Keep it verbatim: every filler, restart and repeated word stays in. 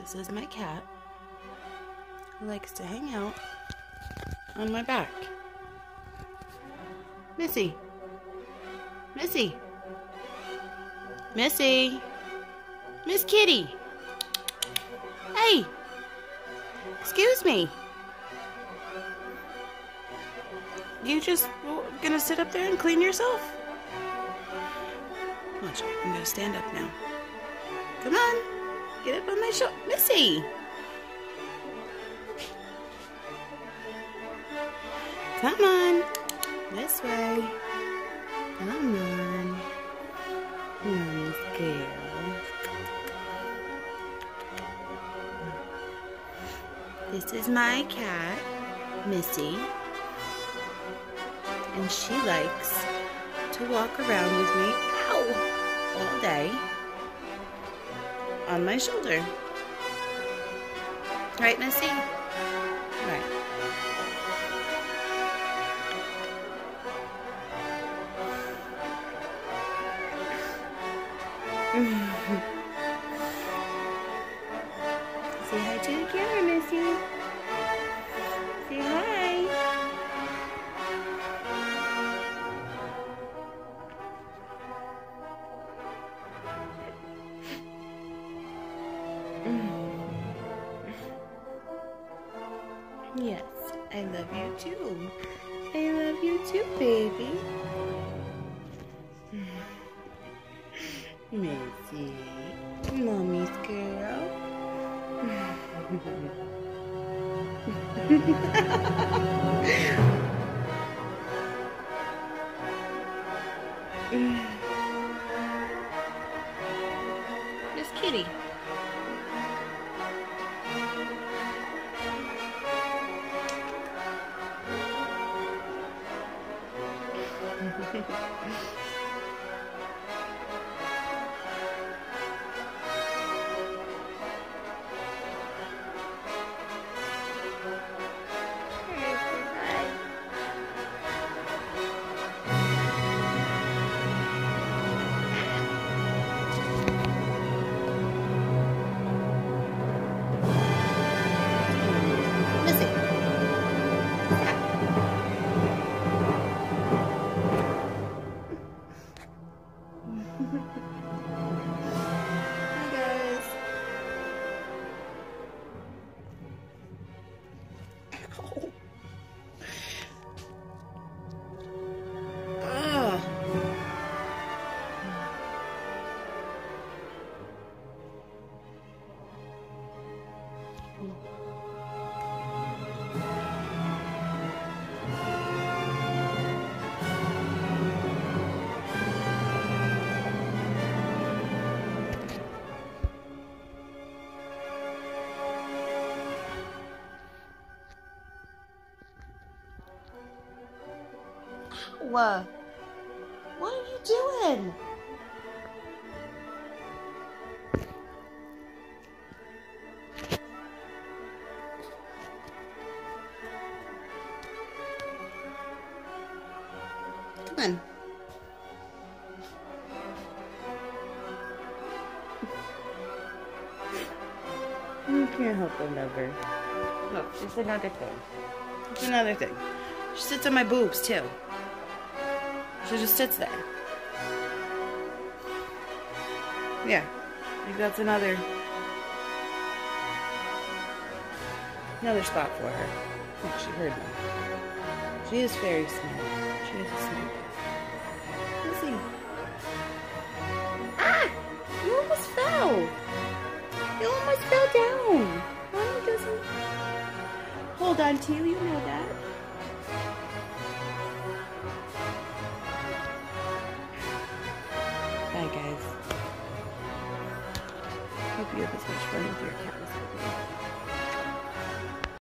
This is my cat who likes to hang out on my back. Missy. Missy. Missy. Miss Kitty. Hey. Excuse me. You just gonna sit up there and clean yourself? Watch, I'm gonna stand up now. Come on. Get up on my shoulder. Missy. Come on. This way. Come on. Nice girl. This is my cat, Missy. And she likes to walk around with me, ow, all day on my shoulder. Right, Missy? Right. Say hi to the camera, Missy. Say hi. Yes, I love you too. I love you too, baby. Missy, mommy's girl. Miss Kitty. What? What are you doing? Come on. You can't help but love her. Look, it's another thing. It's another thing. She sits on my boobs too. She just sits there. Yeah, I think that's another another spot for her. Oh, she heard me. She is very smart. She is a smart cat. Missy. Ah! You almost fell. You almost fell down. Mommy doesn't hold on to you. You know that. Bye, guys. Hope you have as much fun with your cat as I do.